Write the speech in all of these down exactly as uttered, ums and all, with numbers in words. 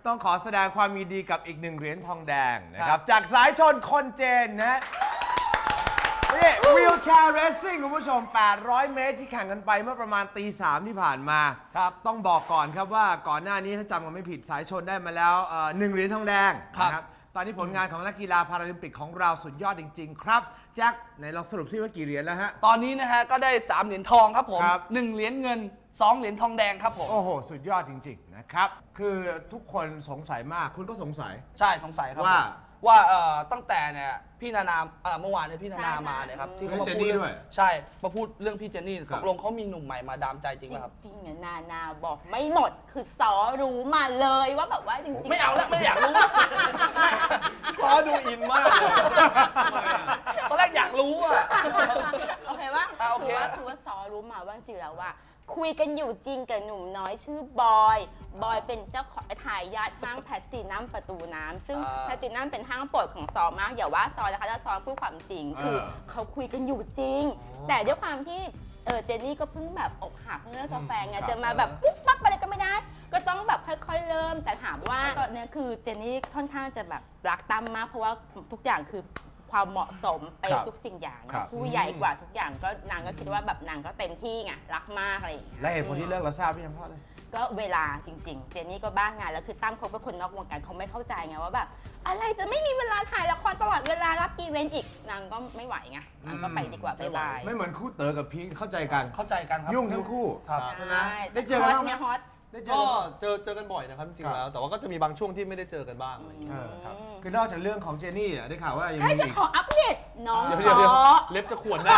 ต้องขอแสดงความยินดีกับอีกหนึ่งเหรียญทองแดงนะครับจากสายชนคนเจนนะนี่วิวแชร์เรซซิ่งคุณผู้ชมแปดร้อยเมตรที่แข่งกันไปเมื่อประมาณตีสามที่ผ่านมาครับต้องบอกก่อนครับว่าก่อนหน้านี้ถ้าจำกันไม่ผิดสายชนได้มาแล้วหนึ่งเหรียญทองแดงนะครับตอนนี้ผลงานของนักกีฬาพาราลิมปิกของเราสุดยอดจริงๆครับแจ็คไหนลองสรุปซิว่ากี่เหรียญแล้วฮะตอนนี้นะฮะก็ได้สามเหรียญทองครับผมหนึ่งเหรียญเงินสองเหรียญทองแดงครับผมโอ้โหสุดยอดจริงๆนะครับคือทุกคนสงสัยมากคุณก็สงสัยใช่สงสัยครับว่าว่าตั้งแต่เนี่ยพี่นานาเมื่อวานเนี่ยพี่นานามาเนี่ยครับที่เขามาพูดด้วยใช่มาพูดเรื่องพี่เจนนี่ตกลงเขามีหนุ่มใหม่มาดามใจจริงไหมครับจริงๆเนี่ยนานาบอกไม่หมดคือซอรู้มาเลยว่าแบบว่าจริงๆไม่เอาแล้วไม่อยากรู้ซอดูอินมากตอนแรกอยากรู้อะโอเคว่าคือว่าคือว่าซอรู้มาว่าจริงแล้วว่าคุยกันอยู่จริงกับหนุ่มน้อยชื่อบอยบอยเป็นเจ้าของถ่ายญาติห้างแพลตตินัมประตูน้ำซึ่งแพลตตินัมเป็นห้างโปรดของซอมากอย่าว่าซอนะคะถ้าซอพูดความจริงคือเขาคุยกันอยู่จริงแต่ด้วยความที่เออเจนนี่ก็เพิ่งแบบอกหักเรื่องกาแฟไงจะมาแบบปุ๊บปั๊บอะไรก็ไม่ได้ก็ต้องแบบค่อยๆเริ่มแต่ถามว่าตอนนี้คือเจนนี่ค่อนข้างจะแบบรักตั้มมากเพราะว่าทุกอย่างคือความเหมาะสมไปทุกสิ่งอย่างผู้ใหญ่กว่าทุกอย่างก็นางก็คิดว่าแบบนางก็เต็มที่ไงรักมากอะไรอย่างเงี้ยและเหตุผลที่เลิกเราทราบหรือยังเพราะอะไรก็เวลาจริงๆเจนนี่ก็บ้างานแล้วคือตั้มเขาเป็นคนนอกวงการเขาไม่เข้าใจไงว่าแบบอะไรจะไม่มีเวลาถ่ายละครตลอดเวลารับอีเวนต์อีกนางก็ไม่ไหวไงนางก็ไปดีกว่าไปบายไม่เหมือนคู่เต๋อกับพีเข้าใจกันเข้าใจกันครับยุ่งทั้งคู่ครับนะได้เจอกันเนี่ยฮอตก็เจอเจอกันบ่อยนะครับจริงๆแล้วแต่ว่าก็จะมีบางช่วงที่ไม่ได้เจอกันบ้างอะไรอย่างเงี้ยครับคือนอกจากเรื่องของเจนนี่ได้ข่าวว่าใช่จะขออัปเดตน้องซอเล็บจะขวนหน้า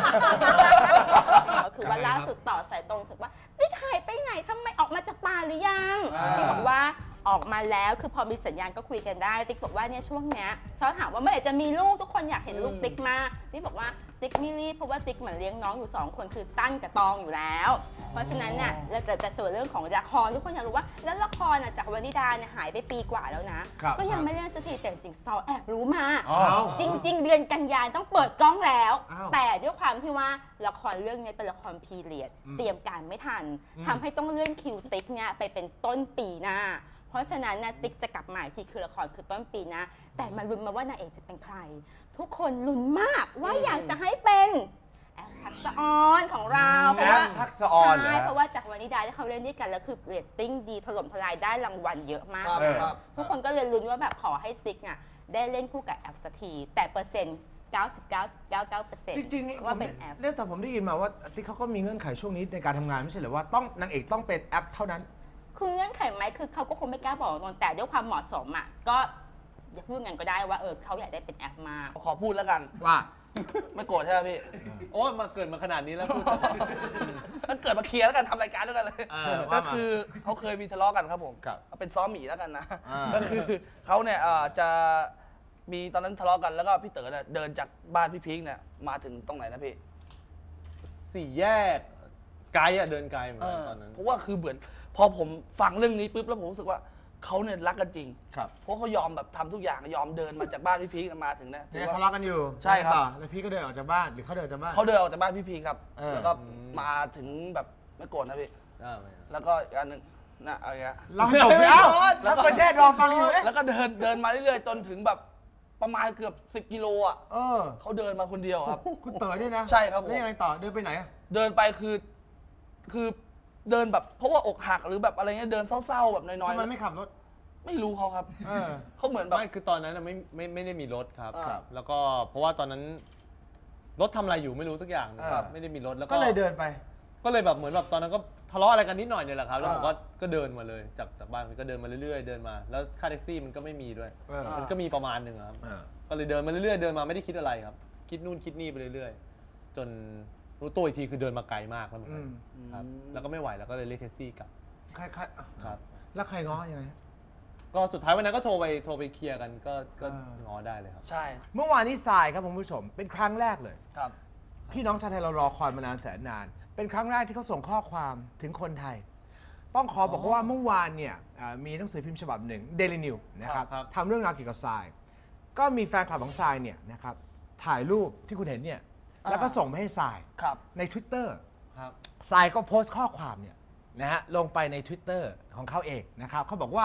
ก็คือว่าล่าสุดต่อสายตรงถึงว่าติ๊กหายไปไหนทำไมออกมาจากป่าหรือยังติ๊กบอกว่าออกมาแล้วคือพอมีสัญญาณก็คุยกันได้ติ๊กบอกว่าเนี่ยช่วงเนี้ยซอถามว่าเมื่อไหร่จะมีลูกทุกคนอยากเห็นลูกติ๊กมากติ๊กบอกว่าติ๊กไม่รีบเพราะว่าติ๊กเหมือนเลี้ยงน้องอยู่สองคนคือตั้นกับตองอยู่แล้วเพราะฉะนั้นเนี่ยเราเกิดจะส่วนเรื่องของละครทุกคนอยากรู้ว่าแล้วละครจากวนิดาเนี่ยหายไปปีกว่าแล้วนะก็ยังไม่เล่นสักทีแต่จริงซอแอบรู้มาจริงๆเดือนกันยายนต้องเปิดกล้องแล้วแต่ด้วยความที่ว่าละครเรื่องนี้เป็นละครพีเรียดเตรียมการไม่ทันทำให้ต้องเลื่อนคิวติ๊กเนี่ยไปเป็นต้นปีหน้าเพราะฉะนั้นนะติ๊กจะกลับมาที่คือละครคือต้นปีนะแต่มาลุ้นมาว่านางเอกจะเป็นใครทุกคนลุ้นมากว่าอยากจะให้เป็นแอฟทักษะออนของเราเพราะว่าทักษะออนใช่เพราะว่าจากวนิดาที่เขาเล่นด้วยกันแล้วคือเรตติ้งดีถล่มทลายได้รางวัลเยอะมากทุกคนก็เลยลุ้นว่าแบบขอให้ติ๊กอ่ะได้เล่นคู่กับแอฟสักทีแต่เปอร์เซ็นต์เก้าสิบเก้า เก้าสิบเก้าเปอร์เซ็นต์จริงๆว่าเป็นแอปเรื่องแต่ผมได้ยินมาว่าติ๊กเขาก็มีเงื่อนไขช่วงนี้ในการทำงานไม่ใช่หรือว่าต้องนางเอกต้องเป็นแอปเท่านั้นคือเงื่อนไขไหมคือเขาก็คงไม่กล้าบอกนนแต่ด้วยความเหมาะสมอ่ะก็อย่าพูดงั้นก็ได้ว่าเออเขาอยากได้เป็นแอปมาขอพูดแล้วกันว่าไม่โกรธใช่ไหมพี่โอ้มาเกิดมาขนาดนี้แล้วพูดก็เกิดมาเคลียร์แล้วกันทำรายการด้วยกันเลยก็คือเขาเคยมีทะเลาะกันครับผมเป็นซ้อมหมีแล้วกันนะก็คือเขาเนี่ยจะมีตอนนั้นทะเลาะกันแล้วก็พี่เต๋อเนี่ยเดินจากบ้านพี่พีคเนี่ยมาถึงตรงไหนนะพี่สี่แยกไกลอะเดินไกลเหมือนกันตอนนั้นเพราะว่าคือเหมือนพอผมฟังเรื่องนี้ปุ๊บแล้วผมรู้สึกว่าเขาเนี่ยรักกันจริงเพราะเขายอมแบบทำทุกอย่างยอมเดินมาจากบ้านพี่พีคมาถึงเนี่ยทะเลาะกันอยู่ใช่ครับแล้วพี่ก็เดินออกจากบ้านหรือเขาเดินจากบ้านเขาเดินออกจากบ้านพี่พีคครับแล้วก็มาถึงแบบไม่โกรธนะพี่แล้วก็อีกอันหนึ่งน่ะอะไรเงี้ยเราจบแล้วแล้วประเทศรอฟังอยู่แล้วก็เดินเดินมาเรื่อยๆจนถึงแบบประมาณเกือบสิบกิโลอ่ะเขาเดินมาคนเดียวครับคุณเต๋อเนี่ยนะใช่ครับแล้วยังไงต่อเดินไปไหนเดินไปคือคือเดินแบบเพราะว่าอกหักหรือแบบอะไรเงี้ยเดินเศร้าๆแบบน้อยๆทำไมไม่ขับรถไม่รู้เขาครับเขาเหมือนแบบไม่คือตอนนั้นไม่ไม่ไม่ได้มีรถครับแล้วก็เพราะว่าตอนนั้นรถทำอะไรอยู่ไม่รู้สักอย่างนะครับไม่ได้มีรถแล้วก็เลยเดินไปก็เลยแบบเหมือนแบบตอนนั้นก็ทะเลาะอะไรกันนิดหน่อยเนี่ยแหละครับแล้วผมก็ก็เดินมาเลยจากจากบ้านก็เดินมาเรื่อยๆเดินมาแล้วค่าแท็กซี่มันก็ไม่มีด้วยมันก็มีประมาณหนึ่งครับก็เลยเดินมาเรื่อยๆเดินมาไม่ได้คิดอะไรครับคิดนู่นคิดนี่ไปเรื่อยๆจนรู้ตัวอีกทีคือเดินมาไกลมากแล้วเหมือนกันครับแล้วก็ไม่ไหวแล้วก็เลยเรียกแท็กซี่กลับใครครับแล้วใครง้อยังไงก็สุดท้ายวันนั้นก็โทรไปโทรไปเคลียร์กันก็ก็ง้อได้เลยครับใช่เมื่อวานนี้ทรายครับคุณผู้ชมเป็นครั้งแรกเลยครับพี่น้องชาวไทยเรารอคอยมานานแสนนานเป็นครั้งแรกที่เขาส่งข้อความถึงคนไทยต้องขอบอกว่าเมื่อวานเนี่ยมีหนังสือพิมพ์ฉบับหนึ่ง Daily News นะครับทำเรื่องราวเกี่ยวกับทรายก็มีแฟนคลับของทรายเนี่ยนะครับถ่ายรูปที่คุณเห็นเนี่ยแล้วก็ส่งไปให้ทรายใน Twitter ทรายก็โพสต์ข้อความเนี่ยนะฮะลงไปใน Twitter ของเขาเองนะครับเขาบอกว่า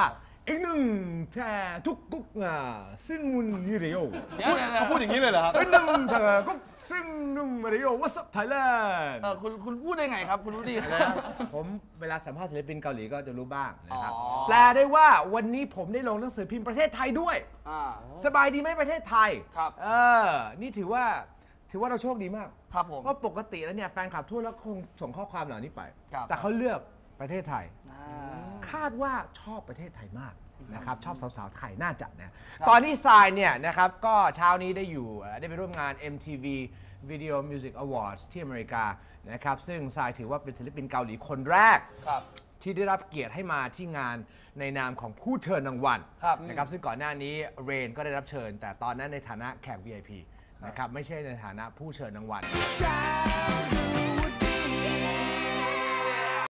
อีกหนึ่งแท่ทุกกุ๊กอ่ะซึ่งมุนยี่เรียวเดี๋ยวเดี๋ยวเดี๋ยวเขาพูดอย่างนี้เลยเหรอครับอีกหนึ่งแท่กุ๊กซึ่งนุ่มเรียว What's up Thailand เออคุณคุณพูดได้ไงครับ คุณรู้ดีนะผมเวลาสัมภาษณ์ศิลปินเกาหลีก็จะรู้บ้างนะครับอ๋อแปลได้ว่าวันนี้ผมได้ลงหนังสือพิมพ์ประเทศไทยด้วยอ่าสบายดีไหมประเทศไทยครับเออ นี่ถือว่าถือว่าเราโชคดีมากครับผมเพราะปกติแล้วเนี่ยแฟนคลับทั่วโลกคงส่งข้อความเหล่านี้ไปครับแต่เขาเลือกประเทศไทยอ่าคาดว่าชอบประเทศไทยมากนะครับชอบสาวๆไทยน่าจะนะตอนที่ทรายเนี่ยนะครับก็เช้านี้ได้อยู่เอ่อได้ไปร่วมงาน เอ็ม ที วี Video Music Awards ที่อเมริกานะครับซึ่งทรายถือว่าเป็นศิลปินเกาหลีคนแรกครับที่ได้รับเกียรติให้มาที่งานในนามของผู้เชิญรางวัลครับนะครับซึ่งก่อนหน้านี้เรนก็ได้รับเชิญ แต่ตอนนั้นในฐานะแขก วี ไอ พี นะครับไม่ใช่ในฐานะผู้เชิญรางวัล Shall do